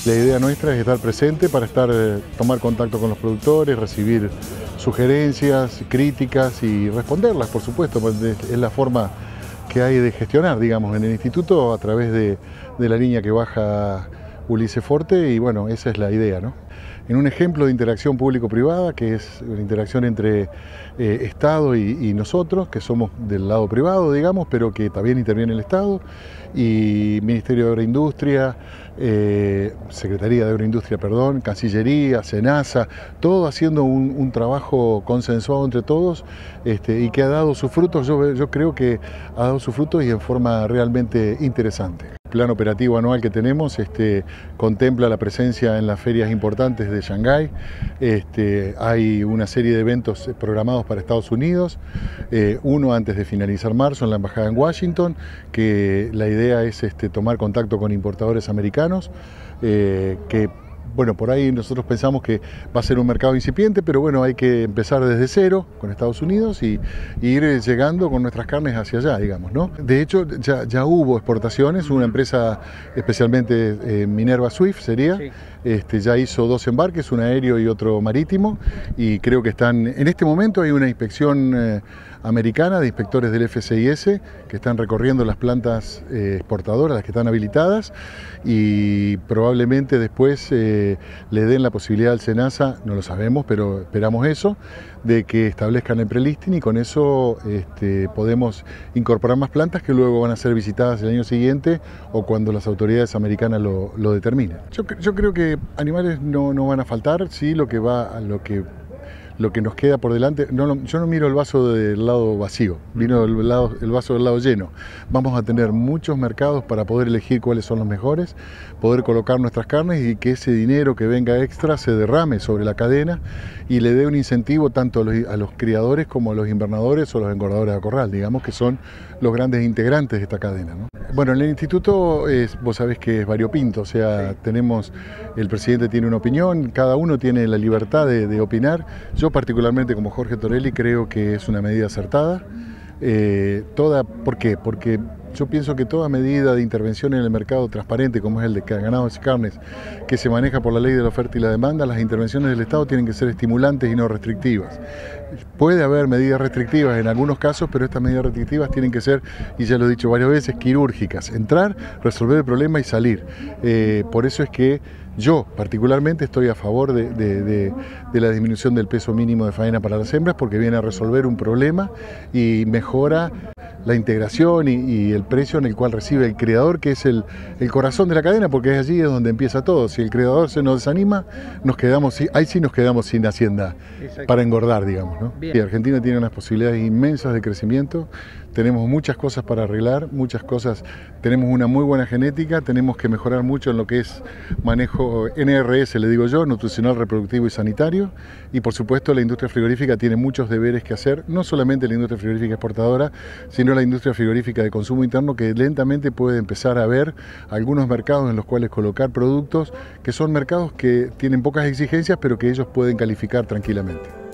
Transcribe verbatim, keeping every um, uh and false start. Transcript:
La idea nuestra es estar presente para estar, eh, tomar contacto con los productores, recibir sugerencias, críticas y responderlas, por supuesto, porque es la forma que hay de gestionar, digamos, en el instituto a través de, de la línea que baja Ulises Forte y bueno, esa es la idea, ¿no? En un ejemplo de interacción público-privada, que es una interacción entre eh, Estado y, y nosotros, que somos del lado privado, digamos, pero que también interviene el Estado, y Ministerio de Agroindustria, eh, Secretaría de Agroindustria, perdón, Cancillería, SENASA, todo haciendo un, un trabajo consensuado entre todos este, y que ha dado sus frutos, yo, yo creo que ha dado sus frutos y en forma realmente interesante. El plan operativo anual que tenemos este, contempla la presencia en las ferias importantes de Shanghái. Este, hay una serie de eventos programados para Estados Unidos, eh, uno antes de finalizar marzo en la Embajada en Washington, que la idea es este, tomar contacto con importadores americanos, eh, que bueno, por ahí nosotros pensamos que va a ser un mercado incipiente, pero bueno, hay que empezar desde cero con Estados Unidos y, y ir llegando con nuestras carnes hacia allá, digamos, ¿no? De hecho, ya, ya hubo exportaciones, una empresa especialmente eh, Minerva Swift sería, sí. este, ya hizo dos embarques, un aéreo y otro marítimo, y creo que están, en este momento hay una inspección eh, americana de inspectores del F C I S que están recorriendo las plantas eh, exportadoras, las que están habilitadas, y probablemente después eh, le den la posibilidad al SENASA, no lo sabemos, pero esperamos eso, de que establezcan el prelisting y con eso este, podemos incorporar más plantas que luego van a ser visitadas el año siguiente o cuando las autoridades americanas lo, lo determinen. Yo, yo creo que animales no, no van a faltar, sí, lo que va a lo que lo que nos queda por delante, no, no, yo no miro el vaso del lado vacío, miro el, lado, el vaso del lado lleno. Vamos a tener muchos mercados para poder elegir cuáles son los mejores, poder colocar nuestras carnes y que ese dinero que venga extra se derrame sobre la cadena y le dé un incentivo tanto a los, a los criadores como a los invernadores o los engordadores de corral, digamos que son los grandes integrantes de esta cadena, ¿no? Bueno, en el instituto es, vos sabés que es variopinto, o sea, sí. tenemos, el presidente tiene una opinión, cada uno tiene la libertad de, de opinar. Yo particularmente como Jorge Torelli creo que es una medida acertada. Eh, toda, ¿por qué? Porque yo pienso que toda medida de intervención en el mercado transparente, como es el de ganados y carnes, que se maneja por la ley de la oferta y la demanda, las intervenciones del Estado tienen que ser estimulantes y no restrictivas. Puede haber medidas restrictivas en algunos casos, pero estas medidas restrictivas tienen que ser, y ya lo he dicho varias veces, quirúrgicas. Entrar, resolver el problema y salir. Eh, por eso es que yo particularmente estoy a favor de, de, de, de la disminución del peso mínimo de faena para las hembras porque viene a resolver un problema y mejora la integración y, y el precio en el cual recibe el criador, que es el, el corazón de la cadena, porque es allí es donde empieza todo. Si el criador se nos desanima, nos quedamos, ahí sí nos quedamos sin hacienda para engordar, digamos, ¿no? Y Argentina tiene unas posibilidades inmensas de crecimiento, tenemos muchas cosas para arreglar, muchas cosas, tenemos una muy buena genética, tenemos que mejorar mucho en lo que es manejo N R S, le digo yo, nutricional, reproductivo y sanitario, y por supuesto la industria frigorífica tiene muchos deberes que hacer, no solamente la industria frigorífica exportadora, sino la industria frigorífica de consumo interno que lentamente puede empezar a ver algunos mercados en los cuales colocar productos que son mercados que tienen pocas exigencias pero que ellos pueden calificar tranquilamente.